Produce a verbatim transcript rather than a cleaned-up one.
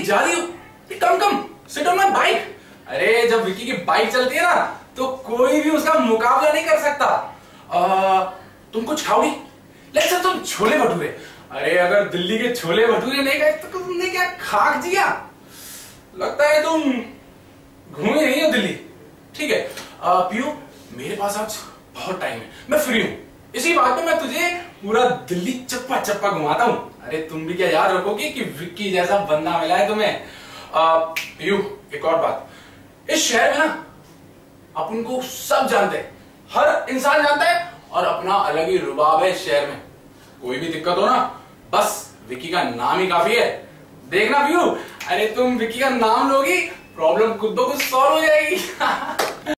जा रही हो? Come come sit on my bike. अरे जब विक्की की बाइक चलती है ना तो कोई भी उसका मुकाबला नहीं कर सकता। आ, तुम कुछ खाओगी? लेट्स से तुम छोले भटूरे। अरे अगर दिल्ली के छोले भटूरे नहीं खाए तो तुमने क्या खाक जिया? लगता है तुम घूमे नहीं हो दिल्ली। ठीक है पियो, मेरे पास आज बहुत टाइम है, मैं फ्री हूं, इसी बात पे मैं तुझे पूरा दिल्ली चप्पा चप्पा घुमाता हूं। अरे तुम भी क्या याद रखोगे कि विक्की जैसा बंदा मिला है तुम्हें। पियो एक और बात, इस शहर में ना अपन को सब जानते हैं, हर इंसान जानता है और अपना अलग ही रुबाब है इस शहर में। कोई भी दिक्कत हो ना बस विक्की का नाम ही काफी है। देखना पियो, अरे तुम विक्की का नाम लोगी प्रॉब्लम खुद ब खुद सॉल्व हो जाएगी।